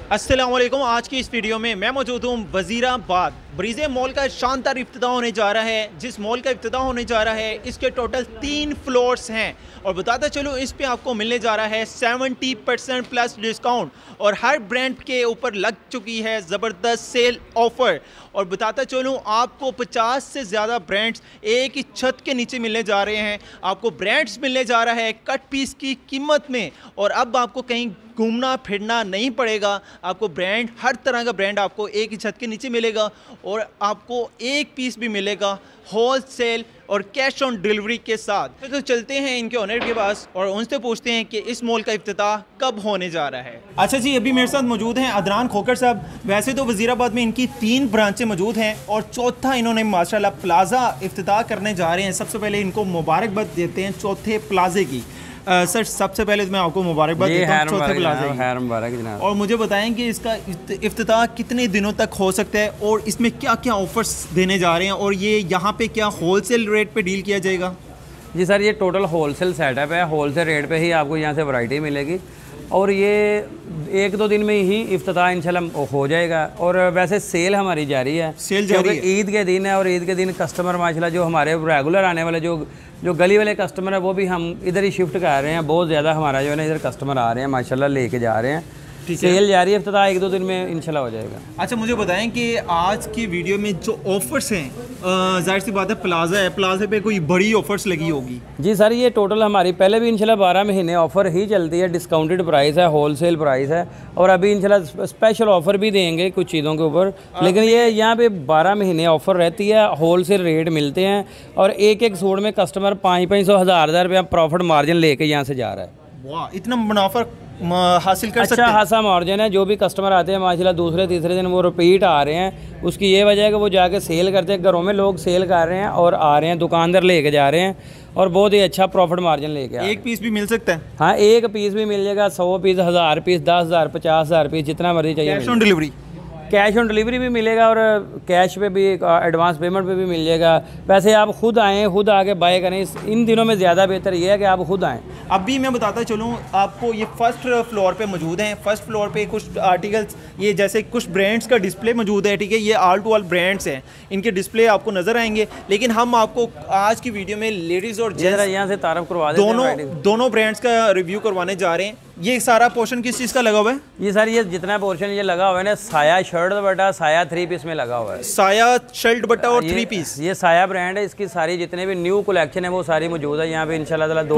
अस्सलाम वालेकुम। आज की इस वीडियो में मैं मौजूद हूँ वज़ीराबाद ब्रीजे मॉल का शानदार इफ्तिताह होने जा रहा है। जिस मॉल का इफ्तिताह होने जा रहा है इसके टोटल 3 फ्लोर्स हैं और बताता चलो इस पे आपको मिलने जा रहा है 70% प्लस डिस्काउंट और हर ब्रांड के ऊपर लग चुकी है ज़बरदस्त सेल ऑफ़र। और बताता चलूँ आपको 50 से ज़्यादा ब्रांड्स एक ही छत के नीचे मिलने जा रहे हैं। आपको ब्रांड्स मिलने जा रहा है कट पीस की कीमत में और अब आपको कहीं घूमना फिरना नहीं पड़ेगा। आपको ब्रांड हर तरह का ब्रांड आपको एक ही छत के नीचे मिलेगा और आपको एक पीस भी मिलेगा होलसेल और कैश ऑन डिलीवरी के साथ। तो चलते हैं इनके ओनर के पास और उनसे पूछते हैं कि इस मॉल का इफ्तिताह कब होने जा रहा है। अच्छा जी, अभी मेरे साथ मौजूद हैं अदनान खोकर साहब। वैसे तो वज़ीराबाद में इनकी 3 ब्रांचें मौजूद हैं और चौथा इन्होंने माशाल्लाह प्लाज़ा इफ्तिताह करने जा रहे हैं। सबसे पहले इनको मुबारकबाद देते हैं चौथे प्लाज़े की। सर सबसे पहले तो मैं आपको मुबारकबाद देता हूं चौथे प्लाज़े की। और मुझे बताएं कि इसका इफ्तिताह कितने दिनों तक हो सकता है और इसमें क्या क्या ऑफर्स देने जा रहे हैं और ये यहाँ पे क्या होलसेल रेट पे डील किया जाएगा? जी सर, ये टोटल होलसेल सेटअप है। होलसेल रेट पे ही आपको यहाँ से वैरायटी मिलेगी और ये 1-2 दिन में ही इफ्तिताह इंशाल्लाह हो जाएगा। और वैसे सेल हमारी जारी है, सेल जारी है। ईद के दिन है और ईद के दिन कस्टमर माशाल्लाह जो हमारे रेगुलर आने वाले जो गली वाले कस्टमर है वो भी हम इधर ही शिफ्ट कर रहे हैं। बहुत ज़्यादा हमारा जो है ना इधर कस्टमर आ रहे हैं माशाल्लाह, लेके जा रहे हैं। सेल जारी है, इफ्तिताह 1-2 दिन में इंशाल्लाह हो जाएगा। अच्छा, मुझे बताएं कि आज की वीडियो में जो ऑफर्स हैं, जाहिर सी बात है प्लाज़ा है, प्लाज़े पे कोई बड़ी ऑफर्स लगी होगी? जी सर, ये टोटल हमारी पहले भी इंशाल्लाह 12 महीने ऑफ़र ही चलती है। डिस्काउंटेड प्राइस है, होलसेल प्राइस है और अभी इंशाल्लाह स्पेशल ऑफ़र भी देंगे कुछ चीज़ों के ऊपर। लेकिन ये यहाँ पे 12 महीने ऑफ़र रहती है, होलसेल रेट मिलते हैं और एक सूट में कस्टमर 500-500 हज़ार रुपया प्रॉफिट मार्जिन लेके यहाँ से जा रहा है। वाह, इतना मुनाफा हासिल कर सकते अच्छा हैं। खासा मार्जिन है। जो भी कस्टमर आते हैं माशाल्लाह दूसरे तीसरे दिन वो रिपीट आ रहे हैं। उसकी ये वजह है कि वो जाके सेल करते हैं, घरों में लोग सेल कर रहे हैं और आ रहे हैं, दुकानदार लेके जा रहे हैं और बहुत ही अच्छा प्रॉफिट मार्जिन लेके आ रहे हैं। एक पीस भी मिल सकता है? हाँ, एक पीस भी मिल जाएगा, 100 पीस, 1000 पीस, 10,000, 50,000 पीस, जितना मर्जी चाहिए। Cash on delivery? Cash on delivery भी मिलेगा और कैश पे भी, एडवांस पेमेंट पे भी मिल जाएगा। वैसे आप खुद आएँ, खुद आके बाय करें। इन दिनों में ज़्यादा बेहतर ये है कि आप खुद आएँ। अभी मैं बताता चलूँ आपको, ये फर्स्ट फ्लोर पे मौजूद हैं। फर्स्ट फ्लोर पे कुछ आर्टिकल्स, ये जैसे कुछ ब्रांड्स का डिस्प्ले मौजूद है, ठीक है। ये ऑल टू ऑल ब्रांड्स हैं, इनके डिस्प्ले आपको नज़र आएंगे। लेकिन हम आपको आज की वीडियो में लेडीज़ और जेंट्स यहाँ से तारफ करवा देते हैं, दोनों ब्रांड्स का रिव्यू करवाने जा रहे हैं। ये सारा पोर्शन किस चीज़ का लगा हुआ है? ये सर, ये जितना पोर्शन ये लगा हुआ है ना, साया शर्ट बटा साया 3 पीस में लगा हुआ है। साया शर्ट बटा और 3 पीस। ये साया ब्रांड है, इसकी सारी जितने भी न्यू कलेक्शन है वो सारी मौजूद है यहाँ पे इंशाल्लाह ताला।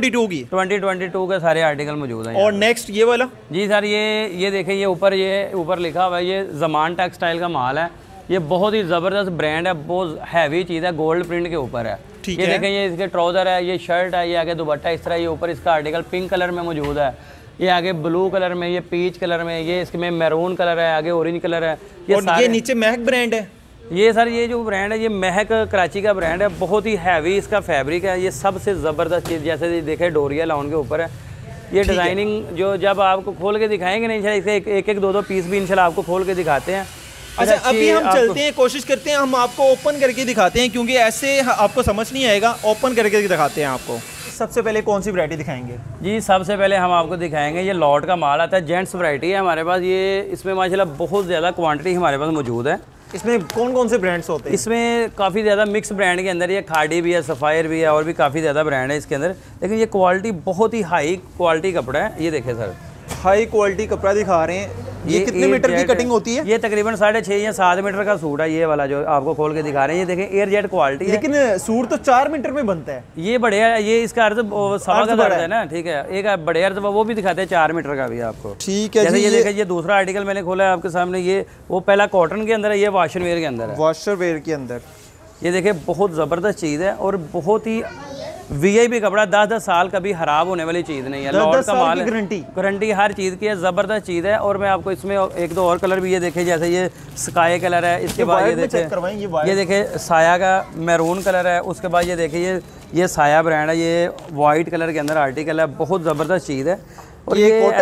2022 के सारे आर्टिकल मौजूद हैं। और नेक्स्ट ये वाला? जी सर, ये देखें, ये ऊपर लिखा हुआ है, ये ज़मान टेक्सटाइल का माल है। ये बहुत ही ज़बरदस्त ब्रांड है, बहुत हैवी चीज़ है, गोल्ड प्रिंट के ऊपर है। ये देखें, ये इसके ट्राउज़र है, ये शर्ट है, ये आगे दुपट्टा इस तरह। ये ऊपर इसका आर्टिकल पिंक कलर में मौजूद है, ये आगे ब्लू कलर में, ये पीच कलर में, ये इसमें मैरून कलर है, आगे ऑरेंज कलर है। ये नीचे महक ब्रांड है। ये सर, ये जो ब्रांड है ये महक कराची का ब्रांड है। बहुत ही हैवी इसका फैब्रिक है। ये सबसे ज़बरदस्त चीज़, जैसे देखे डोरिया लाउन के ऊपर है। ये डिज़ाइनिंग जो जब आपको खोल के दिखाएंगे ना इंशाल्लाह, इसके एक 2 पीस भी इंशाल्लाह आपको खोल के दिखाते हैं। अच्छा, अभी हम चलते हैं, कोशिश करते हैं हम आपको ओपन करके दिखाते हैं, क्योंकि ऐसे आपको समझ नहीं आएगा। ओपन करके दिखाते हैं आपको। सबसे पहले कौन सी वैरायटी दिखाएंगे? जी, सबसे पहले हम आपको दिखाएंगे, ये लॉट का माल आता है, जेंट्स वैरायटी है हमारे पास। ये इसमें माशाल्लाह बहुत ज़्यादा क्वांटिटी हमारे पास मौजूद है। इसमें कौन कौन से ब्रांड्स होते हैं? इसमें काफ़ी ज़्यादा मिक्स ब्रांड के अंदर ये खाड़ी भी है, सफ़ायर भी है और भी काफ़ी ज़्यादा ब्रांड है इसके अंदर। लेकिन ये क्वालिटी बहुत ही हाई क्वालिटी कपड़ा है। ये देखें सर, हाई क्वालिटी कपड़ा दिखा रहे हैं। ये कितने मीटर की कटिंग होती है? ये तकरीबन 6.5 या 7 मीटर का सूट है, ये वाला जो आपको खोल के दिखा रहे हैं। ये देखें, एयर जेट क्वालिटी है। लेकिन सूट तो 4 मीटर में बनता है। ये बड़े है, ये इसका अर्थ सवा का अर्थ है ना, ठीक है। एक बड़े अर्थ वो भी दिखाते हैं 4 मीटर का भी आपको, ठीक है। जैसे ये देखें, ये दूसरा आर्टिकल मैंने खोला है आपके सामने। ये वो पहला कॉटन के अंदर है, ये वॉशर वेयर के अंदर है। वॉशर वेयर के अंदर ये देखें, बहुत ज़बरदस्त चीज़ है और बहुत ही वीआईपी कपड़ा। 10-10 साल कभी खराब होने वाली चीज़ नहीं है। लॉट का माल, गारंटी हर चीज़ की है, ज़बरदस्त चीज़ है। और मैं आपको इसमें 1-2 और कलर भी ये देखें, जैसे ये स्काई कलर है। इसके बाद ये देखें साया का मैरून कलर है। उसके बाद ये देखें, ये साया ब्रांड है, ये वाइट कलर के अंदर आर्टिकल है, बहुत ज़बरदस्त चीज़ है। और ये ऐसे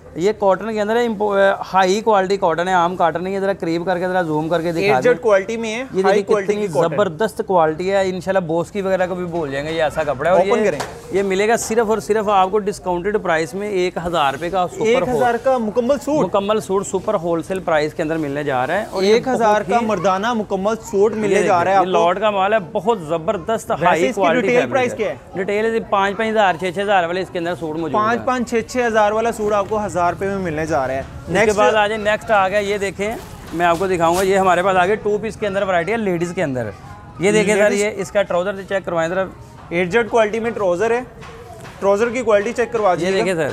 ये कॉटन के अंदर है, हाई क्वालिटी कॉटन है, आम कॉटन नहीं है। जरा करीब करके जरा जूम करके दिखा दें। क्वालिटी में है, ये हाई क्वालिटी की जबरदस्त क्वालिटी है। इंशाल्लाह बॉस की वगैरह को भी बोल जाएंगे ये ऐसा कपड़ा है। और ये मिलेगा सिर्फ और सिर्फ आपको डिस्काउंटेड प्राइस में 1000 रुपए का, 1000 का मुकम्मल सूट सुपर होलसेल प्राइस के अंदर मिलने जा रहा है। और 1000 का मर्दाना मुकम्मल सूट मिलने जा रहा है। लॉट का माल है, बहुत जबरदस्त हाई क्वालिटी। रिटेल प्राइस क्या है? रिटेल 5-5000 6-6000 वाले इसके अंदर सूट मौजूद है। 5-6-6000 वाला सूट आपको 1000 रुपए में मिलने जा रहा है। नेक्स्ट बाद आ जाए, नेक्स्ट आ गया, ये देखें मैं आपको दिखाऊंगा। ये हमारे पास आगे 2 पीस के अंदर वैरायटी है लेडीज के अंदर। ये देखिए सर, ये इसका ट्राउजर से चेक करवाएं जरा। 8Z क्वालिटी में ट्राउजर है, ट्राउजर की क्वालिटी चेक करवा दीजिए। ये देखिए सर,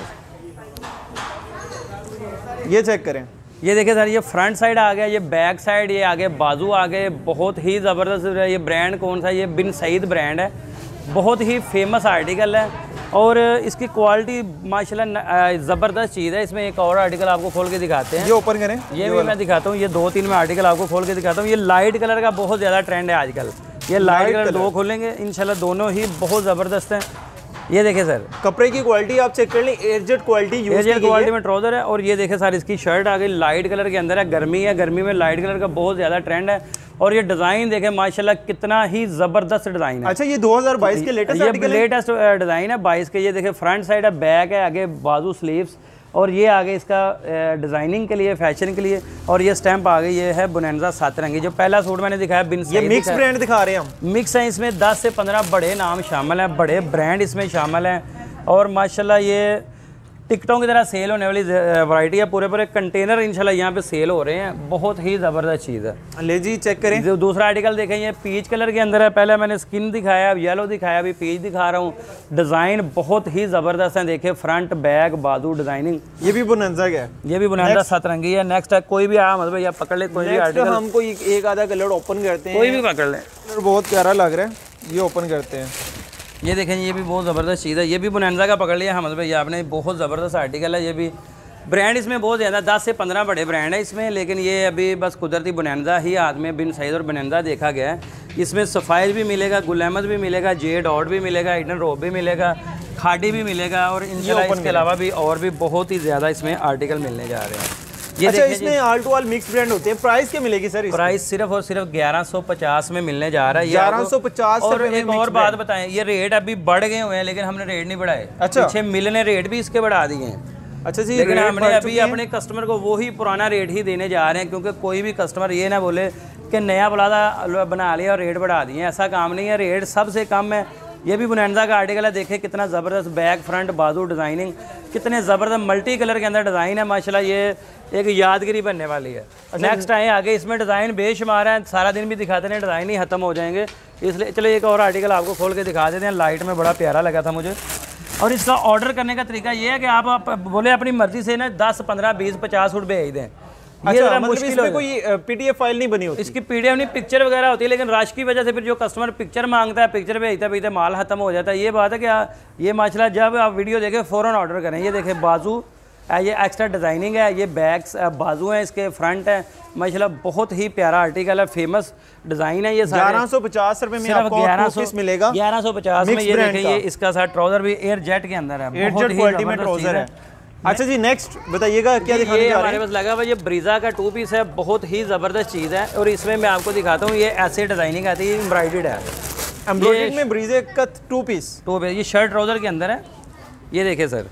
ये चेक करें। ये देखिए सर, ये फ्रंट साइड आ गया, ये बैक साइड, ये आगे बाजू आ गए, बहुत ही ज़बरदस्त। ये ब्रांड कौन सा? ये बिन सईद ब्रांड है, बहुत ही फेमस आर्टिकल है और इसकी क्वालिटी माशाल्लाह ज़बरदस्त चीज़ है। इसमें एक और आर्टिकल आपको खोल के दिखाते हैं। ये ओपन करें, ये भी मैं दिखाता हूँ। ये 2-3 में आर्टिकल आपको खोल के दिखाता हूँ। ये लाइट कलर का बहुत ज़्यादा ट्रेंड है आजकल। ये लाइट कलर 2 खोलेंगे इंशाल्लाह, दोनों ही बहुत ज़बरदस्त हैं। ये देखें सर, कपड़े की क्वालिटी आप चेक कर लें, 8Z क्वालिटी में ट्राउजर है। और ये देखें सर, इसकी शर्ट आ गई लाइट कलर के अंदर है। गर्मी है, गर्मी में लाइट कलर का बहुत ज़्यादा ट्रेंड है। और ये डिज़ाइन देखें माशाल्लाह कितना ही ज़बरदस्त डिज़ाइन है। अच्छा, ये 2022 के लेटेस्ट डिज़ाइन है 22 के। ये देखें फ्रंट साइड है, बैक है, आगे बाजू स्लीव्स, और ये आगे इसका डिज़ाइनिंग के लिए, फैशन के लिए। और ये स्टैंप आ गई, ये है बोनेंजा 7 रंगी। जो पहला सूट मैंने दिखाया बिन सईद, ये मिक्स ब्रांड दिखा रहे हैं हम। मिक्स है, इसमें 10 से 15 बड़े नाम शामिल हैं, बड़े ब्रांड इसमें शामिल हैं। और माशाल्लाह ये टिकटों की तरह सेल होने वाली वैरायटी है। पूरे कंटेनर इंशाल्लाह यहाँ पे सेल हो रहे हैं, बहुत ही ज़बरदस्त चीज़ है। ले जी चेक करें। जो दूसरा आर्टिकल देखें, ये पीच कलर के अंदर है। पहले मैंने स्किन दिखाया, अब येलो दिखाया, अभी पीच दिखा रहा हूँ। डिज़ाइन बहुत ही ज़बरदस्त है, देखें फ्रंट बैक बाजू डिज़ाइनिंग। ये भी बोनेंजा का है, ये भी बोनेंजा 7 रंगी है। नेक्स्ट है, कोई भी आया मतलब या पकड़ ले, कोई भी आर्टिकल। हमको एक आधा कलर ओपन करते हैं, कोई भी पकड़ ले, बहुत प्यारा लग रहा है, ये ओपन करते हैं। ये देखें, ये भी बहुत ज़बरदस्त चीज़ है। ये भी बोनेंजा का पकड़ लिया हमद भाई आपने, बहुत ज़बरदस्त आर्टिकल है। ये भी ब्रांड इसमें बहुत ज़्यादा, 10 से 15 बड़े ब्रांड है इसमें, लेकिन ये अभी बस कुदरती बोनेंजा ही हाथ में बिन सईद और बोनेंजा देखा गया है। इसमें सफ़ायर भी मिलेगा, गुल अहमद भी मिलेगा, जे डॉट भी मिलेगा, इडन रोब भी मिलेगा, खाडी भी मिलेगा, और इंशाल्लाह इसके अलावा भी और भी बहुत ही ज़्यादा इसमें आर्टिकल मिलने जा रहे हैं। ये अच्छा, इसमें all to all mix brand होते हैं। प्राइस क्या मिलेगी सर? प्राइस सिर्फ और सिर्फ 1150 में मिलने जा रहा है। 1150। और एक और बात बताएं, ये रेट अभी बढ़ गए हुए हैं, लेकिन हमने रेट नहीं बढ़ाए। अच्छा, पीछे मिल ने रेट भी इसके बढ़ा दिए हैं। अच्छा जी, लेकिन हमने अभी अपने कस्टमर को वही पुराना रेट ही देने जा रहे हैं, क्योंकि कोई भी कस्टमर ये ना बोले कि नया प्लाजा बना लिया और रेट बढ़ा दिए। ऐसा काम नहीं है, रेट सबसे कम है। ये भी बोनेंजा का आर्टिकल है, देखें कितना ज़बरदस्त बैक फ्रंट बाजू डिज़ाइनिंग, कितने ज़बरदस्त मल्टी कलर के अंदर डिज़ाइन है माशाल्लाह। ये एक यादगिरी बनने वाली है। नेक्स्ट आए आगे, इसमें डिज़ाइन बेशुमार है, सारा दिन भी दिखाते हैं, डिज़ाइन ही ख़त्म हो जाएंगे, इसलिए चलो एक और आर्टिकल आपको खोल के दिखा देते हैं। लाइट में बड़ा प्यारा लगा था मुझे। और इसका ऑर्डर करने का तरीका ये है कि आप बोले अपनी मर्ज़ी से ना 10, 15, 20, 50 सूट भेज दें। ये अच्छा, मुश्किल है, कोई पीडीएफ फाइल नहीं बनी होती इसकी। पीडीएफ नहीं, पिक्चर वगैरह होती है, लेकिन रश की वजह से फिर जो कस्टमर पिक्चर मांगता है, पिक्चर भेजता भेजते माल खत्म हो जाता है। ये बात है कि ये माशाल्लाह जब आप वीडियो देखें फ़ौरन ऑर्डर करें। ये देखें बाजू, ये एक्स्ट्रा डिज़ाइनिंग है, ये बैक्स बाजू हैं, इसके फ्रंट है माशाल्लाह, बहुत ही प्यारा आर्टिकल है, फेमस डिज़ाइन है। ये 1150 रुपए में आपको 1100 मिलेगा। 1150 में। ये देखें, ये इसका साथ ट्राउजर भी एयर जेट के अंदर है, बहुत ही क्वालिटी में ट्राउजर है। अच्छा जी, नेक्स्ट बताइएगा क्या दिखाने जा रहे हैं? हमारे पास लगा हुआ ये ब्रीजा का 2 पीस है, बहुत ही ज़बरदस्त चीज़ है। और इसमें मैं आपको दिखाता हूँ, ये ऐसे डिज़ाइनिंग आती है, एम्ब्रॉयडर्ड है, एम्ब्रॉयडर्ड में ब्रीजे का 2 पीस। ये शर्ट ट्राउजर के अंदर है। ये देखिए सर,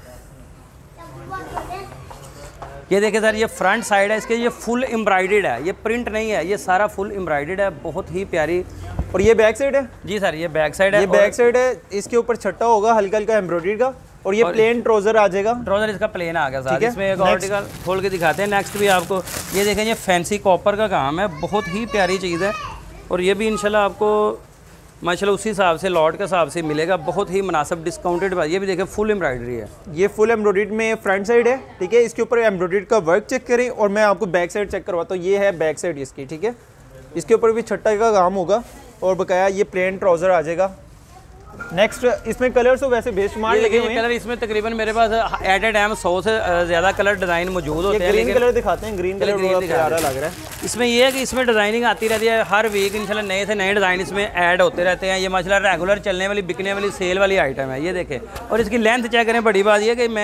ये देखिए सर, ये फ्रंट साइड है इसके, ये फुल एम्ब्रॉयडर्ड है, ये प्रिंट नहीं है, ये सारा फुल एम्ब्रॉयडर्ड है, बहुत ही प्यारी। और ये बैक साइड है? जी सर, ये बैक साइड है। ये बैक साइड है, इसके ऊपर छट्टा होगा हल्का हल्का एम्ब्रॉयडरी का, और ये प्लेन ट्राउजर आ जाएगा। ट्राउजर इसका प्लेन आ गया साथ। इसमें एक आर्टिकल खोल के दिखाते हैं। नेक्स्ट भी आपको ये देखें, ये फैंसी कॉपर का काम है, बहुत ही प्यारी चीज़ है। और ये भी इंशाल्लाह आपको माशाल्लाह उसी हिसाब से लॉट के हिसाब से मिलेगा, बहुत ही मुनासिब डिस्काउंटेड। ये भी देखें फुल एम्ब्रॉयडरी है, ये फुल एम्ब्रॉयडरी में फ्रंट साइड है, ठीक है। इसके ऊपर एम्ब्रॉयडरी का वर्क चेक करें, और मैं आपको बैक साइड चेक करवाता हूँ। ये है बैक साइड इसकी, ठीक है। इसके ऊपर भी छट्टा का काम होगा, और बकाया ये प्लेन ट्राउजर आ जाएगा। नेक्स्ट, इसमें कलर्स तो वैसे बेशुमार लगे हुए हैं। कलर इसमें तकरीबन मेरे पास एट ए टाइम 100 से ज़्यादा कलर डिज़ाइन मौजूद होते हैं। ग्रीन कलर दिखाते हैं, ग्रीन कलर प्यारा लग रहा है। इसमें ये है कि इसमें डिज़ाइनिंग आती रहती है हर वीक, इंशाल्लाह नए से नए डिज़ाइन इसमें ऐड होते रहते हैं। ये माशाल्लाह रेगुलर चलने वाली, बिकने वाली, सेल वाली आइटम है। ये देखें, और इसकी लेंथ चेक करें। बड़ी बात ये कि मैं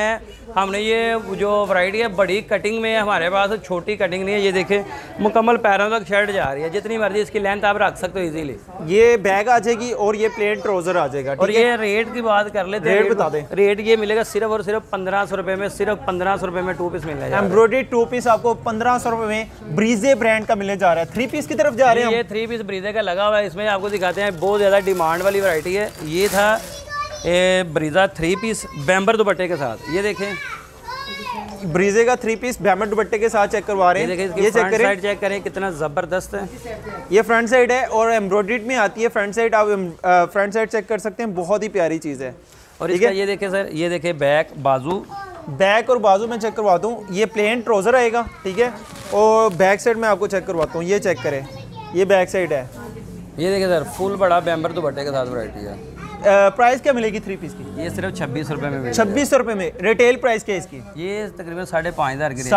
हमने ये जो वैरायटी है बड़ी कटिंग में है हमारे पास, छोटी कटिंग नहीं है। ये देखें मुकम्मल पैरों तक शर्ट जा रही है, जितनी मर्जी इसकी लेंथ आप रख सकते हो इजीली। ये बैग आ जाएगी और ये प्लेन ट्राउजर आ जाएगा। और ये रेट की बात कर लेते हैं, रेट बता दें। रेट ये मिलेगा सिर्फ और सिर्फ 1500 रुपये में, सिर्फ 1500 रुपये में 2 पीस मिलने जा रहा है। एम्ब्रॉयडरी 2 पीस आपको 1500 रुपये में ब्रीजे ब्रांड का मिलने जा रहा है। 3 पीस की तरफ जा रहे हैं। ये 3 पीस ब्रीजे का लगा हुआ है, इसमें आपको दिखाते हैं बहुत ज़्यादा डिमांड वाली वैरायटी है। ये था ब्रीजा 3 पीस बैम्बर दुपट्टे के साथ। ये देखें ब्रीजे का 3 पीस बैम्बर दुपट्टे के साथ चेक करवा रहे हैं। ये फ्रंट साइड चेक करें कितना ज़बरदस्त है। ये फ्रंट साइड है और एम्ब्रॉयडरी में आती है फ्रंट साइड। आप फ्रंट साइड चेक कर सकते हैं, बहुत ही प्यारी चीज़ है। और इसका ये देखें सर, ये देखें बैक बाजू, बैक और बाजू में चेक करवाता हूँ। ये प्लेन ट्राउजर आएगा, ठीक है। और बैक साइड में आपको चेक करवाता हूँ, ये चेक करें, ये बैक साइड है। ये देखें सर फुल बड़ा बैम्बर दुपट्टे के साथ वैरायटी है। प्राइस क्या मिलेगी 3 पीस की? ये सिर्फ 26 रुपये में। 2600 रुपये में। रिटेल प्राइस क्या है इसकी? ये तकरीबन 5500 की।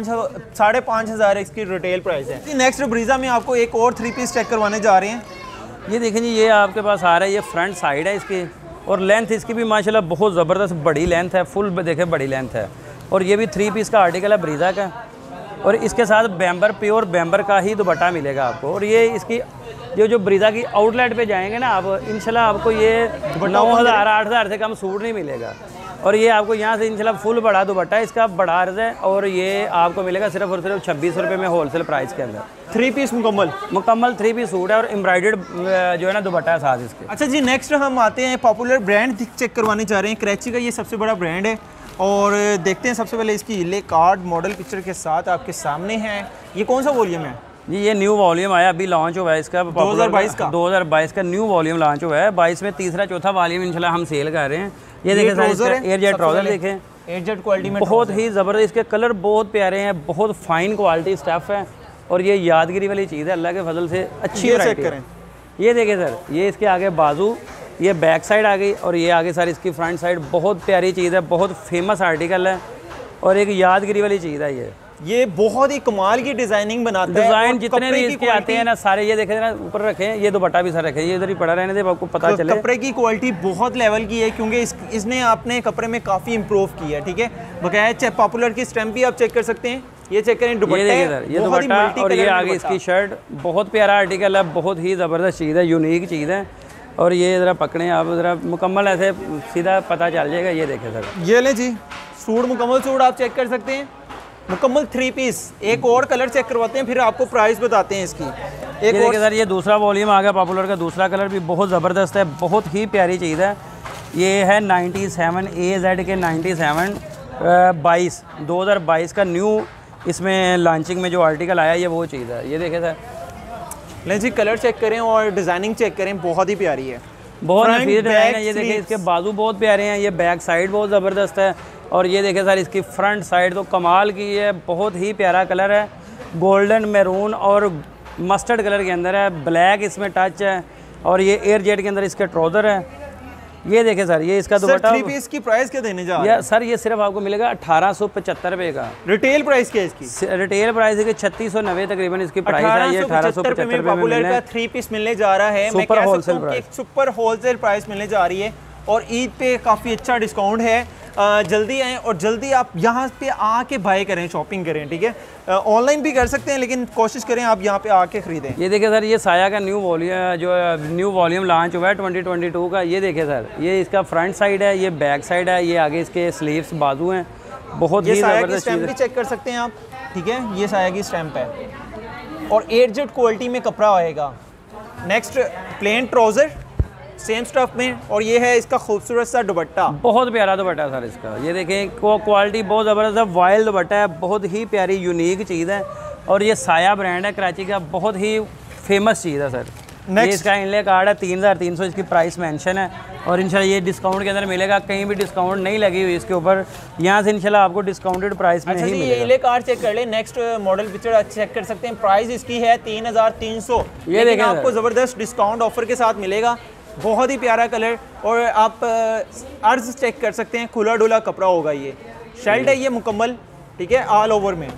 5500 इसकी रिटेल प्राइस है। नेक्स्ट ब्रीजा में आपको एक और 3 पीस चेक करवाने जा रहे हैं। ये देखें जी, ये आपके पास आ रहा है, ये फ्रंट साइड है इसकी और लेंथ इसकी भी माशाल्लाह बहुत ज़बरदस्त बड़ी लेंथ है, फुल देखें बड़ी लेंथ है। और ये भी 3 पीस का आर्टिकल है ब्रीजा का, और इसके साथ बैम्बर प्योर बैम्बर का ही दुपट्टा मिलेगा आपको। और ये इसकी जो ब्रीजा की आउटलेट पे जाएंगे ना आप, इंशाल्लाह आपको ये 9000 8000 से कम सूट नहीं मिलेगा। और ये आपको यहाँ से इंशाल्लाह फुल बड़ा दुपट्टा है, इसका बड़ा अर्ज है। और ये आपको मिलेगा सिर्फ और सिर्फ 26 रुपये में होलसेल प्राइस के अंदर। 3 पीस मुकम्मल 3 पीस सूट है और एम्ब्रॉयडर्ड जो है ना दुपट्टा है साथ इसके। अच्छा जी, नेक्स्ट हम आते हैं पॉपुलर ब्रांड चेक करवाने जा रहे हैं। कराची का ये सबसे बड़ा ब्रांड है और देखते हैं सबसे पहले इसकी ले कार्ड मॉडल पिक्चर के साथ आपके सामने है। ये कौन सा वॉल्यूम है जी? ये न्यू वॉल्यूम आया, अभी लॉन्च हुआ है इसका 2022 का न्यू वॉल्यूम लॉन्च हुआ है। 22 में तीसरा चौथा वॉल्यूम इंशाल्लाह हम सेल कर रहे हैं। ये देखें एयरजेट ट्राउजर, देखें एयरजेट क्वालिटी में बहुत ही ज़बरदस्त। इसके कलर बहुत प्यारे हैं, बहुत फाइन क्वालिटी स्टफ़ है और ये यादगिरी वाली चीज़ है, अल्लाह के फजल से अच्छी वैरायटी है। ये देखें सर, ये इसके आगे बाजू, ये बैक साइड आ गई और ये आगे सर इसकी फ्रंट साइड। बहुत प्यारी चीज़ है, बहुत फेमस आर्टिकल है और एक यादगिरी वाली चीज़ है। ये बहुत ही कमाल की डिजाइनिंग बनाता है। डिजाइन जितने भी इसके आते हैं ना सारे, ये देखें ना ऊपर रखें, ये दुपट्टा भी सर रखें, ये इधर ही पड़ा रहने दे आपको पता चले। कपड़े की क्वालिटी बहुत लेवल की है क्योंकि इसने अपने कपड़े में काफ़ी इंप्रूव किया है, ठीक है। बकाया पॉपुलर की स्टैम्प भी आप चेक कर सकते हैं। ये चेक करें दुपट्टा, ये दुपट्टा और ये आगे इसकी शर्ट। बहुत प्यारा आर्टिकल है, बहुत ही ज़बरदस्त चीज़ है, यूनिक चीज़ है। और ये ज़रा पकड़ें आप, ज़रा मुकम्मल ऐसे सीधा पता चल जाएगा। ये देखें सर, ये लें जी सूट, मुकम्मल सूट आप चेक कर सकते हैं, मुकम्मल 3 पीस। एक और कलर चेक करवाते हैं फिर आपको प्राइस बताते हैं इसकी। एक और सर, ये दूसरा वॉल्यूम आ गया पॉपुलर का, दूसरा कलर भी बहुत ज़बरदस्त है, बहुत ही प्यारी चीज़ है। ये है 97 AZ के 97 2022 का न्यू इसमें लॉन्चिंग में जो आर्टिकल आया, ये वो चीज़ है। ये देखें सर, लें जी कलर चेक करें और डिज़ाइनिंग चेक करें, बहुत ही प्यारी है, बहुत नफीस डिज़ाइन है। ये देखें इसके बाजू बहुत प्यारे हैं, ये बैक साइड बहुत ज़बरदस्त है। और ये देखें सर इसकी फ्रंट साइड तो कमाल की है, बहुत ही प्यारा कलर है, गोल्डन मैरून और मस्टर्ड कलर के अंदर है, ब्लैक इसमें टच है। और ये एयरजेट के अंदर इसके ट्राउज़र है। ये देखें सर, ये इसका दुपट्टा। 3 पीस की प्राइस क्या देने जा रहे हैं सर? ये सिर्फ आपको मिलेगा 1875 रुपये का। रिटेल प्राइस क्या है इसकी? रिटेल प्राइस है कि 3690 तकरीबन इसकी प्राइस है। ये 1875 में पॉपुलर का 3 पीस मिलने जा रहा है। Super wholesale price, super wholesale price मिलने जा रही है और ईद पे काफ़ी अच्छा डिस्काउंट है। जल्दी आएँ और जल्दी आप यहाँ पे आके बाय करें, शॉपिंग करें, ठीक है। ऑनलाइन भी कर सकते हैं लेकिन कोशिश करें आप यहाँ पे आके ख़रीदें। ये देखिए सर, ये साया का न्यू वॉल्यूम लॉन्च हुआ है 2022 का। ये देखिए सर, ये इसका फ्रंट साइड है, ये बैक साइड है, ये आगे इसके स्लीव्स बाजू हैं। बहुत ही ज़बरदस्त चीज़ है, चेक कर सकते हैं आप, ठीक है। ये साया की स्टैम्प है और एयरजेट क्वालिटी में कपड़ा आएगा। Next plain trouser same stuff में, और ये है इसका खूबसूरत सा दुपट्टा, बहुत प्यारा दुपट्टा सर इसका। ये देखें क्वालिटी बहुत ज़बरदस्त है, वाइल्ड दुपट्टा है, बहुत ही प्यारी यूनिक चीज़ है। और ये साया ब्रांड है कराची का, बहुत ही फेमस चीज़ है सर। ये इसका इनले कार्ड है, 3300 इसकी प्राइस मेंशन है। और इंशाल्लाह ये डिस्काउंट के अंदर मिलेगा, कहीं भी डिस्काउंट नहीं लगी हुई इसके ऊपर, यहाँ से इंशाल्लाह आपको डिस्काउंटेड प्राइस में ही मिलेगा। ये इनले कार्ड चेक कर ले, नेक्स्ट मॉडल पिक्चर चेक कर सकते हैं। प्राइस इसकी है 3300। ये देखें आपको ज़बरदस्त डिस्काउंट ऑफर के साथ मिलेगा। बहुत ही प्यारा कलर और आप अर्ज चेक कर सकते हैं, खुला डुला कपड़ा होगा। ये शर्ट है, ये मुकम्मल, ठीक है, ऑल ओवर में,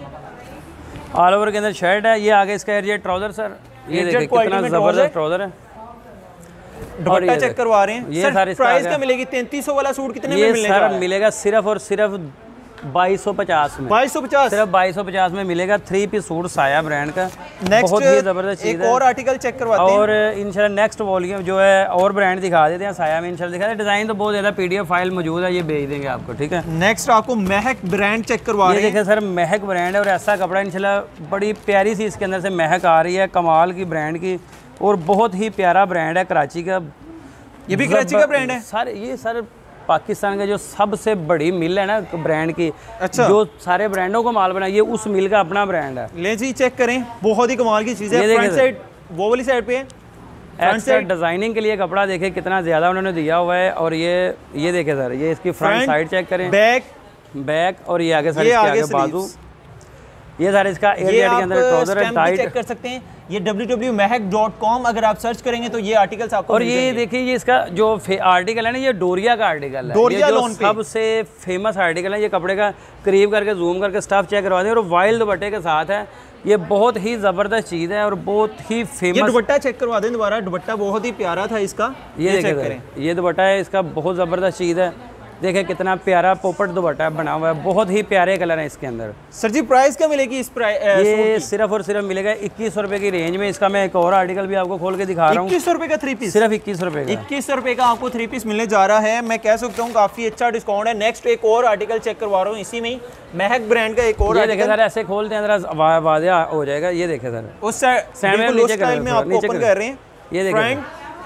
ऑल ओवर के अंदर शर्ट है। ये आगे इसका एयरजेट ट्राउज़र सर, ये देखिए कितना ज़बरदस्त ट्राउज़र है। दुपट्टा चेक करवा रहे हैं। ये सर प्राइस क्या मिलेगी? 3300 वाला सूट कितने में मिलने सर मिलेगा सिर्फ और सिर्फ 2250 में। 2250 सिर्फ 2250 में मिलेगा। 3 पीस सूट साया ब्रांड का, बहुत ही जबरदस्त चीज है। और आर्टिकल चेक करवाते हैं और इंशाल्लाह नेक्स्ट वॉल्यूम जो है और ब्रांड दिखा देते हैं साया में इंशाल्लाह दिखा दें। डिजाइन तो बहुत ज्यादा PDF फाइल मौजूद है, ये भेज देंगे आपको, ठीक है। नेक्स्ट आपको महक ब्रांड चेक करवा रहे हैं। ये देखिए सर महक ब्रांड है और ऐसा कपड़ा इंशाल्लाह बड़ी प्यारी सी इसके अंदर से महक आ रही है, कमाल की ब्रांड की, और बहुत ही प्यारा ब्रांड है कराची का। ये भी कराची का ब्रांड है सर? ये सर पाकिस्तान का जो सबसे बड़ी मिल है ना ब्रांड की, अच्छा, जो सारे ब्रांडों को माल बना, ये उस मिल का अपना ब्रांड है। ले जी चेक करें, बहुत ही कमाल की चीज़ है। फ्रंट साइड वो वाली साइड पे है, फ्रंट साइड डिजाइनिंग के लिए कपड़ा देखे कितना ज्यादा उन्होंने दिया हुआ है। और ये देखे सर, ये इसकी फ्रंट साइड चेक करें, बैक और ये आगे सर, इसके आगे बाजू। ये सर इसका एयर के अंदर ट्राउजर है, टाइट चेक कर सकते हैं। ये www.mahek.com अगर आप सर्च करेंगे तो ये आर्टिकल्स आपको और ये देखिए ये इसका जो आर्टिकल है ना, ये डोरिया का आर्टिकल है, डोरिया ये जो सबसे फेमस आर्टिकल है। ये कपड़े का करीब करके जूम करके स्टफ चेक करवा दें, और वाइल्ड दुपट्टे के साथ है। ये बहुत ही जबरदस्त चीज है और बहुत ही फेमस। ये दुपट्टा चेक करवा दें दोबारा, दुपट्टा बहुत ही प्यारा था इसका। ये देखिए ये दुपट्टा है इसका, बहुत जबरदस्त चीज है। देखिए कितना प्यारा पोपट दुपट्टा बना हुआ है, बहुत ही प्यारे कलर है इसके अंदर। सर जी प्राइस क्या मिलेगी इस ये सिर्फ और सिर्फ मिलेगा 2100 रुपए की रेंज में। इसका मैं एक और आर्टिकल भी आपको खोल के दिखा रहा हूँ। 2100 रुपए का 3 पीस, सिर्फ 2100 रुपए का। 2100 रुपए का आपको 3 पीस मिलने जा रहा है। मैं कह सकता हूँ काफी अच्छा डिस्काउंट है। नेक्स्ट एक और आर्टिकल चेक करवा रहा हूँ इसी में ही, महक ब्रांड का एक और। ये देखे सर, ऐसे खोलते हैं अंदर वादिया हो जाएगा। ये देखे सर, उस स्टाइल में आपको ओपन कर रहे हैं। ये देखे,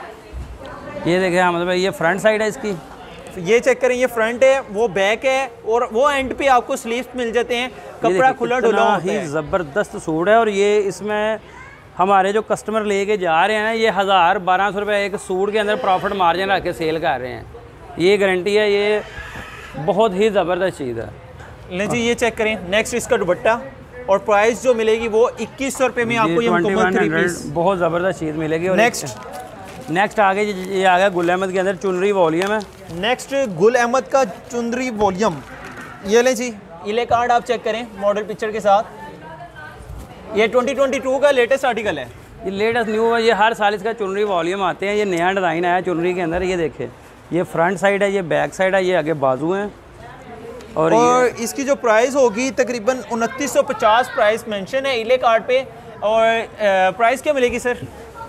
ये देखे मतलब ये फ्रंट साइड है इसकी। ये चेक करें, ये फ्रंट है, वो बैक है, और वो एंड पे आपको स्लीव्स मिल जाते हैं। कपड़ा खुला डुला होता है, जबरदस्त सूट है। और ये इसमें हमारे जो कस्टमर लेके जा रहे हैं ना, ये 1000-1200 रुपये एक सूट के अंदर प्रॉफिट मार्जिन रख के सेल कर रहे हैं। ये गारंटी है, ये बहुत ही ज़बरदस्त चीज़ है। ले जी ये चेक करें। नेक्स्ट इसका दुपट्टा, और प्राइस जो मिलेगी वो 2100 रुपये में आपको ये मुकम्मल 3 पीस, बहुत ज़बरदस्त चीज़ मिलेगी। और नेक्स्ट आगे ये आ गया गुल अहमद के अंदर चुनरी वॉल्यूम है। नेक्स्ट गुल अहमद का चुनरी वॉल्यूम, ये ले जी, इले कार्ड आप चेक करें मॉडल पिक्चर के साथ। ये 2022 का लेटेस्ट आर्टिकल है, ये लेटेस्ट न्यू है। ये हर साल इसका चुनरी वॉल्यूम आते हैं। ये नया डिज़ाइन आया चुनरी के अंदर। ये देखे, ये फ्रंट साइड है, ये बैक साइड है, ये आगे बाजू हैं। और इसकी जो प्राइस होगी तकरीबन 2950 प्राइस मेंशन है इले कार्ड पे। और प्राइस क्या मिलेगी सर?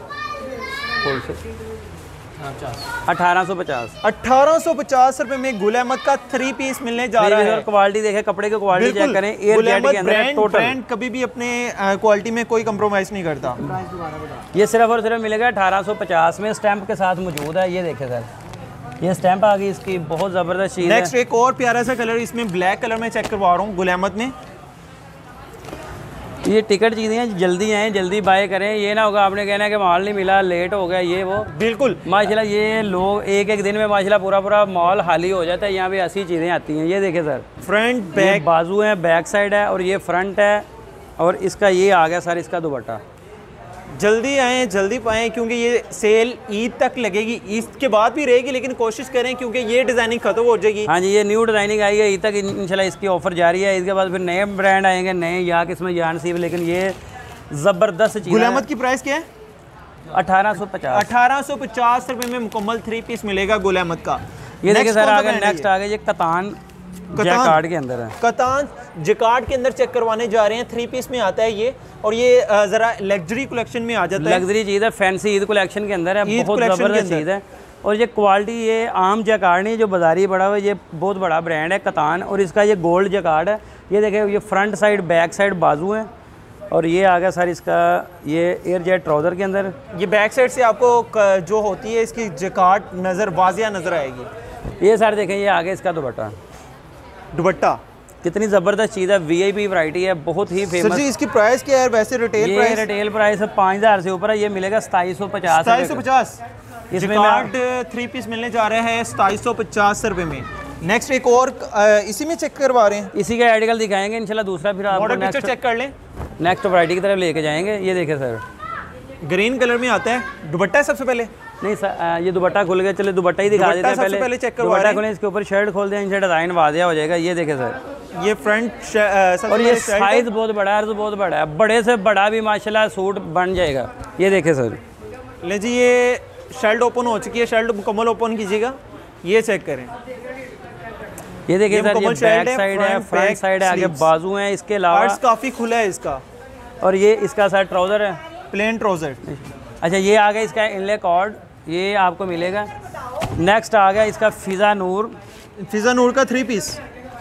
1850 रुपए में गुल अहमद का 3 पीस मिलने जा रहा है। क्वालिटी देखे, कपड़े की क्वालिटी चेक करें। एयर जेट के अंदर टोटल ब्रांड कभी भी अपने क्वालिटी में कोई कंप्रोमाइज नहीं करता। ये सिर्फ और सिर्फ मिलेगा 1850 में, स्टैंप के साथ मौजूद है। ये देखे सर, ये स्टैंप आ गई इसकी, बहुत जबरदस्त चीज है। नेक्स्ट एक और प्यारा सा कलर, इसमें ब्लैक कलर में चेक करवा रहा हूँ गुल अहमद में। ये टिकट चीज़ें हैं, जल्दी आएँ, जल्दी बाय करें। ये ना होगा आपने कहना है कि माल नहीं मिला, लेट हो गया, ये वो। बिल्कुल माशाल्लाह ये लोग एक दिन में माशाल्लाह पूरा मॉल खाली हो जाता है। यहाँ पे ऐसी चीज़ें आती हैं। ये देखें सर, फ्रंट बैक बाजू है, बैक साइड है, और ये फ्रंट है। और इसका ये आ गया सर इसका दुपट्टा। जल्दी आएँ, जल्दी पाएँ, क्योंकि ये सेल ईद तक लगेगी। ईद के बाद भी रहेगी, लेकिन कोशिश करें क्योंकि ये डिज़ाइनिंग खत्म हो जाएगी। हाँ जी, ये न्यू डिज़ाइनिंग आई है ईद तक इंशाल्लाह, इसकी ऑफर जारी है। इसके बाद फिर नए ब्रांड आएंगे, नए या किस्म या नसीब। लेकिन ये ज़बरदस्त चीज़। गुल अहमद की प्राइस क्या है? 1850 रुपये में मुकम्मल 3 पीस मिलेगा गुल अहमद का। ये देखिए सर, आगे नेक्स्ट आ गया ये कतान जैकार्ड के अंदर है। कतान जैकार्ड के अंदर चेक करवाने जा रहे हैं। 3 पीस में आता है ये, और ये ज़रा लग्जरी कलेक्शन में आ जाता है। लग्जरी चीज़ है, फैंसी ईद कलेक्शन के अंदर है, बहुत ज़बरदस्त चीज़ है। और ये क्वालिटी, ये आम जैकार्ड नहीं जो बाजारी बड़ा हुआ है, ये बहुत बड़ा ब्रांड है कतान। और इसका ये गोल्ड जैकार्ड है। ये देखें, ये फ्रंट साइड, बैक साइड बाजू हैं। और ये आ गया सर इसका ये एयर जेट ट्राउज़र के अंदर। ये बैक साइड से आपको जो होती है इसकी जैकार्ड नज़र वाज़िया नज़र आएगी। ये सर देखें, ये आ गया इसका दुपट्टा। दुपट्टा कितनी ज़बरदस्त चीज़ है, VIP वैरायटी है, बहुत ही फेमस। सर जी इसकी प्राइस क्या है वैसे? रिटेल प्राइस, रिटेल प्राइस 5000 से ऊपर है। ये मिलेगा 2750। 2750 इसमें 3 पीस मिलने जा रहे हैं 2750 रुपये में। नेक्स्ट एक और इसी में चेक करवा रहे हैं, इसी का आर्टिकल दिखाएंगे इंशाल्लाह दूसरा। फिर आप मॉडल पिक्चर चेक कर लें, नेक्स्ट वैरायटी की तरफ लेके जाएंगे। ये देखें सर, ग्रीन कलर में आता है। दुपट्टा सबसे पहले नहीं सर, ये दुपट्टा खुल गया, चले दुपट्टा ही दिखा देते हैं पहले चेक करवा दुपट्टा खोलें, इसके ऊपर शर्ट खोल दें, इनसे डिज़ाइन वादिया हो जाएगा। ये देखें सर, ये फ्रंट और ये साइज बहुत बड़ा है, अर्ज बहुत बड़ा है, बड़े से बड़ा भी माशाल्लाह सूट बन जाएगा। ये देखें सर, ले जी ये शर्ट ओपन हो चुकी है, शर्ट मुकम्मल ओपन कीजिएगा, ये चेक करें। ये देखिए सर, ये बैक साइड है, फ्रंट साइड है, आगे बाजू है, इसके अलावा काफी खुला है इसका। और ये इसका सर ट्राउजर है, प्लेन ट्राउजर। अच्छा, ये आ गया इसका इनले कॉर्ड, ये आपको मिलेगा। नेक्स्ट आ गया इसका फिजा नूर का 3 पीस।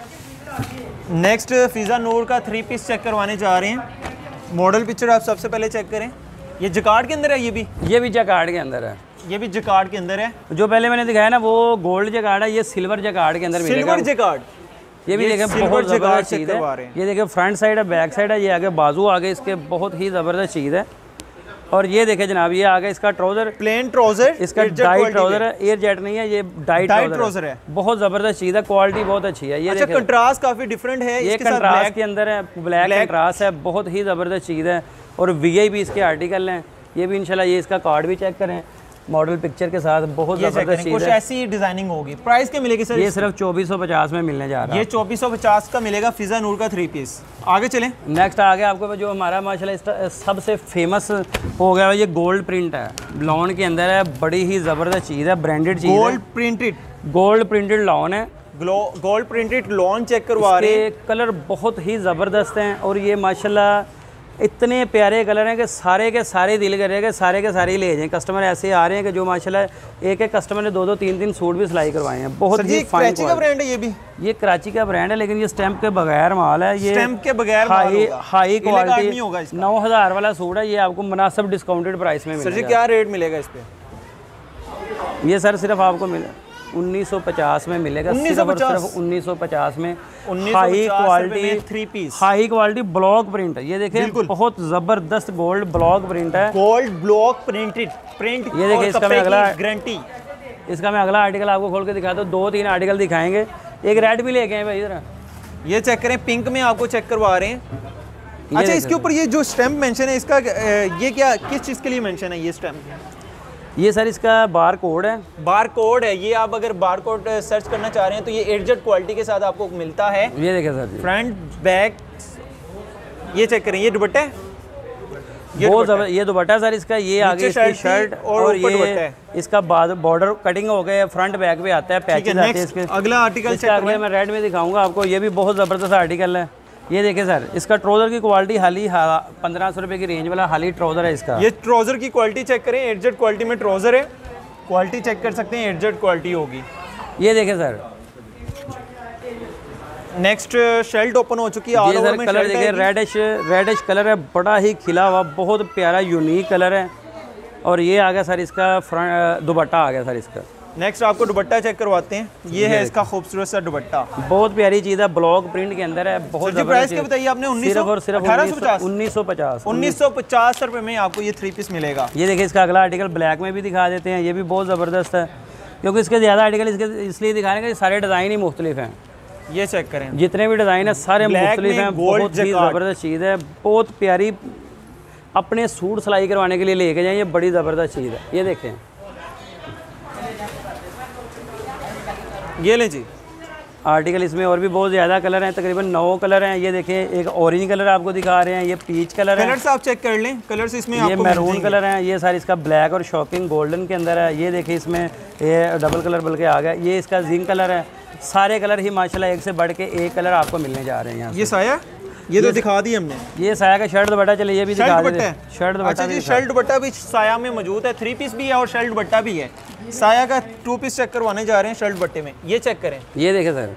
नेक्स्ट फिजा नूर का 3 पीस चेक करवाने जा रहे हैं। मॉडल पिक्चर आप सबसे पहले चेक करें। ये जकार्ड के अंदर है, ये भी जकार्ड के अंदर है, ये भी जकार्ड के अंदर है। जो पहले मैंने दिखाया ना वो गोल्ड जकार्ड है, ये सिल्वर जकार्ड के अंदर मिलेगा। सिल्वर जकार्ड, ये भी देखें बहुत ज़बरदस्त चीज़ है। ये देखें फ्रंट साइड है, बैक साइड है, ये आगे बाजू आगे इसके बहुत ही ज़बरदस्त चीज़ है। और ये देखें जनाब, ये आगे इसका ट्राउजर, प्लेन ट्राउजर, इसका डाइट ट्राउजर है, एयर जेट नहीं है, ये डाइट ट्राउजर है। बहुत ज़बरदस्त चीज़ है, क्वालिटी बहुत अच्छी है। ये अच्छा, कंट्रास्ट काफ़ी डिफरेंट है, ये कंट्रास्ट के अंदर है, ब्लैक कंट्रास्ट है, बहुत ही ज़बरदस्त चीज़ है। और वीआईपी इसके आर्टिकल हैं, ये भी इंशाल्लाह। ये इसका कार्ड भी चेक करें मॉडल पिक्चर के साथ, बहुत ज़बरदस्त चीज़ है। कुछ ऐसी डिजाइनिंग होगी। प्राइस क्या मिलेगी सर? ये सिर्फ 2450 में मिलने जा रहा है। ये 2450 का मिलेगा फिजा नूर का 3 पीस। आगे चलें। नेक्स्ट आ गया आपको जो हमारा माशाल्लाह सबसे फेमस हो गया, ये गोल्ड प्रिंट है, लॉन के अंदर है, बड़ी ही ज़बरदस्त चीज़ है, ब्रांडेड चीज़ है। गोल्ड प्रिंटेड लॉन है, गोल्ड प्रिंटेड लॉन चेक करवा रहे हैं। कलर बहुत ही ज़बरदस्त हैं और ये माशाल्लाह इतने प्यारे कलर हैं कि सारे के सारे दिल कर रहे हैं कि सारे के सारे ही ले जाएं। कस्टमर ऐसे आ रहे हैं कि जो माशाल्लाह एक कस्टमर ने 2-2 3-3 सूट भी सिलाई करवाए हैं। बहुत ही फाइन कराची का ब्रांड है, ये कराची का ब्रांड है, लेकिन ये स्टैंप के बगैर माल है। ये स्टैंप के बगैर हाई क्वालिटी 9000 वाला सूट है। ये आपको मुनासिब डिस्काउंटेड प्राइस में मिलेगा। सर जी क्या रेट मिलेगा इस पे? ये सर सिर्फ आपको मिले 1950 में मिलेगा, सिर्फ 1950 में। High quality 3 piece, high quality block print है। ये देखिए बहुत जबरदस्त गोल्ड ब्लॉक प्रिंट है, गोल्ड ब्लॉक प्रिंट। ये देखिए इसका मैं अगला गारंटी, इसका मैं अगला आर्टिकल आपको खोल के दिखाता हूँ। 2-3 आर्टिकल दिखाएंगे, एक रेड भी लेके आए भाई इधर। ये चेक करें, पिंक में आपको चेक करवा रहे हैं। अच्छा, इसके ऊपर ये जो स्टैम्प मेंशन है, इसका ये क्या, किस चीज़ के लिए मेंशन है ये स्टैम्प? ये सर इसका बार कोड है, ये आप अगर बार कोड सर्च करना चाह रहे हैं तो ये एडजस्ट क्वालिटी के साथ आपको मिलता है। ये देखें सर जी, फ्रंट बैक, ये चेक करें। ये दुपट्टा है, ये दुपट्टा सर इसका। ये आगे इसकी शर्ट और ये इसका बॉर्डर कटिंग हो गए, फ्रंट बैक पे आता है, पैचेस आते हैं इसके। अगला आर्टिकल अगले मैं रेड में दिखाऊंगा आपको, ये भी बहुत ज़बरदस्त आर्टिकल है। ये देखें सर, इसका ट्राउज़र की क्वालिटी हाली 1500 रुपये की रेंज वाला हाली ट्राउज़र है इसका। ये ट्राउज़र की क्वालिटी चेक करें, एडजस्ट क्वालिटी में ट्राउज़र है, क्वालिटी चेक कर सकते हैं, एडजस्ट क्वालिटी होगी। ये देखें सर, नेक्स्ट शर्ट ओपन हो चुकी है। ये सर कलर देखिए, रेडिश कलर है, बड़ा ही खिला हुआ, बहुत प्यारा यूनिक कलर है। और ये आ गया सर इसका फ्रंट दुपट्टा आ गया सर इसका। नेक्स्ट आपको दुपट्टा चेक करवाते हैं। ये है इसका खूबसूरत सा दुपट्टा, बहुत प्यारी चीज़ है, ब्लॉक प्रिंट के अंदर है। बहुत प्राइस क्या बताइए आपने? 1950 1950 रुपये में आपको ये 3 पीस मिलेगा। ये देखिए इसका अगला आर्टिकल ब्लैक में भी दिखा देते हैं, ये भी बहुत ज़बरदस्त है, क्योंकि इसके ज़्यादा आर्टिकल इसके इसलिए दिखाने का सारे डिज़ाइन ही मुख्तलिफ हैं। ये चेक करें, जितने भी डिज़ाइन है सारे मुख्तलिफ हैं। बहुत ही ज़बरदस्त चीज़ है, बहुत प्यारी, अपने सूट सिलाई करवाने के लिए लेके जाएँ, ये बड़ी ज़बरदस्त चीज़ है। ये देखें, ये लें जी आर्टिकल। इसमें और भी बहुत ज़्यादा कलर हैं, तकरीबन 9 कलर हैं। ये देखें, एक ऑरेंज कलर आपको दिखा रहे हैं, ये पीच कलर है। कलर्स आप चेक कर लें, कलर्स इसमें ये मैरून कलर है। ये सारी इसका ब्लैक और शॉकिंग गोल्डन के अंदर है। ये देखिए इसमें ये डबल कलर बल्कि आ गया। ये इसका जिंक कलर है। सारे कलर ही माशाल्लाह एक से बढ़ के एक कलर आपको मिलने जा रहे हैं यहाँ। ये साया, ये तो दिखा दी हमने। ये साया का शर्ट दुपट्टा, चले ये भी दिखा देते हैं। शर्ट दुपट्टा, अच्छा जी, शर्ट दुपट्टा भी साया में मौजूद है, 3 पीस भी है और शर्ट दुपट्टा भी है। साया का 2 पीस चेक करवाने जा रहे हैं शर्ट दुपट्टे में। ये चेक करें, ये देखें सर,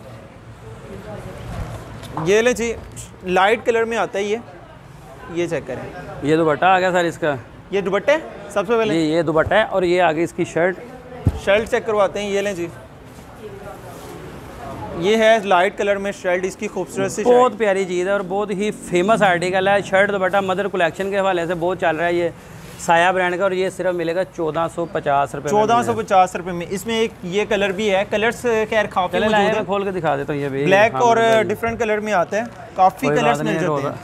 ये ले जी, लाइट कलर में आता है ये चेक करें। ये दुपट्टा आ गया सर इसका। ये दुपट्टे सबसे पहले, ये दुपट्टा है और ये आगे इसकी शर्ट चेक करवाते हैं। ये लें जी, ये है लाइट कलर में शर्ट, इसकी खूबसूरत सी, बहुत प्यारी चीज़ है और बहुत ही फेमस आर्टिकल है। शर्ट दुपट्टा मदर कलेक्शन के हवाले से बहुत चल रहा है ये साया ब्रांड का, और ये सिर्फ मिलेगा 1450 रुपये। 1450 रुपये में। इसमें एक ये कलर भी है, कलर्स खैर काफ़ी मौजूद है, खोल के दिखा देता हूँ। ये भी ब्लैक और डिफरेंट कलर में आता है, काफ़ी कलर्स मिल जाते हैं।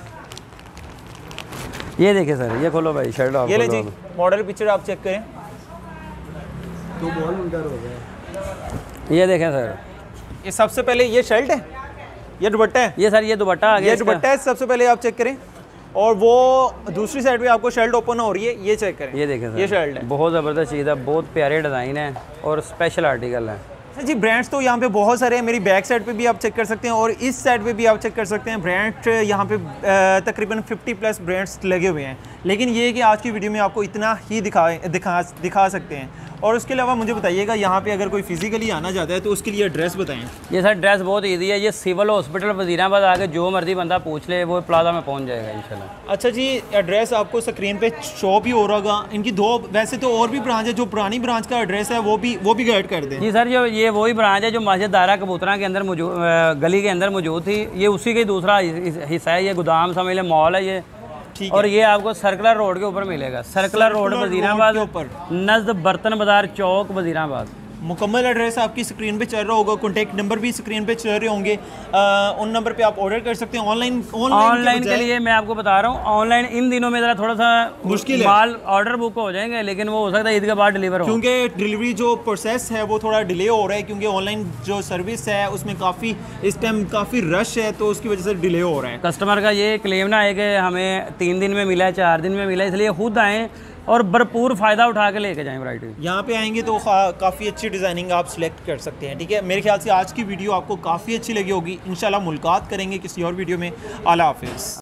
ये देखिए सर, ये खोलो भाई शर्ट आप। ये ले जी, मॉडल पिक्चर आप चेक करें। तो बॉल उल्टा हो गया। ये देखें सर, ये सबसे पहले ये शर्ट है, ये दुपट्टा है। ये सर ये दुपट्टा आ गया, ये दुपट्टा है। सबसे पहले आप चेक करें, और वो दूसरी साइड पे आपको शर्ट ओपन हो रही है, ये चेक करें, ये देखें सर, ये शर्ट है, बहुत ज़बरदस्त चीज़ है, बहुत प्यारे डिज़ाइन है और स्पेशल आर्टिकल है जी। ब्रांड्स तो यहाँ पे बहुत सारे हैं, मेरी बैक साइड पे भी आप चेक कर सकते हैं और इस साइड पे भी आप चेक कर सकते हैं। ब्रांड यहाँ पे तकरीबन 50+ ब्रांड्स लगे हुए हैं, लेकिन ये है कि आज की वीडियो में आपको इतना ही दिखा सकते हैं। और उसके अलावा मुझे बताइएगा, यहाँ पे अगर कोई फिजिकली आना चाहता है तो उसके लिए एड्रेस बताएं। ये सर एड्रेस बहुत ईजी है, ये सिविल हॉस्पिटल वजीराबाद आके जो मर्जी बंदा पूछ ले वो प्लाजा में पहुँच जाएगा इंशाल्लाह। अच्छा जी, एड्रेस आपको स्क्रीन पे शो भी हो रहा होगा। इनकी दो वैसे तो और भी ब्रांच है, जो पुरानी ब्रांच का एड्रेस है वो भी गाइड कर दें। जी सर, जो ये वही ब्रांच है जो मस्जिद दारा कबूतरा के अंदर गली के अंदर मौजूद थी, ये उसी का दूसरा हिस्सा है। ये गोदाम समझ ले, मॉल है ये, और ये आपको सर्कुलर रोड के ऊपर मिलेगा, सर्कुलर रोड वजीराबाद के ऊपर, नज़द बर्तन बाजार चौक वजीराबाद। मुकम्मल एड्रेस आपकी स्क्रीन पे चल रहा होगा, कॉन्टैक्ट नंबर भी स्क्रीन पे चल रहे होंगे, उन नंबर पे आप ऑर्डर कर सकते हैं। ऑनलाइन के लिए मैं आपको बता रहा हूँ, ऑनलाइन इन दिनों में ज़रा थोड़ा सा मुश्किल है, माल ऑर्डर बुक हो जाएंगे, लेकिन वो हो सकता है ईद के बाद डिलीवर हो, क्योंकि डिलीवरी जो प्रोसेस है वो थोड़ा डिले हो रहा है, क्योंकि ऑनलाइन जो सर्विस है उसमें काफ़ी इस टाइम काफ़ी रश है, तो उसकी वजह से डिले हो रहा है। कस्टमर का ये क्लेम ना है कि हमें 3 दिन में मिला है, 4 दिन में मिला है, इसलिए खुद आएँ और भरपूर फ़ायदा उठा के लेके जाएं वैरायटी। यहाँ पे आएंगे तो काफ़ी अच्छी डिज़ाइनिंग आप सिलेक्ट कर सकते हैं, ठीक है। मेरे ख्याल से आज की वीडियो आपको काफ़ी अच्छी लगी होगी। इंशाल्लाह मुलाकात करेंगे किसी और वीडियो में। अल्लाह हाफिज़।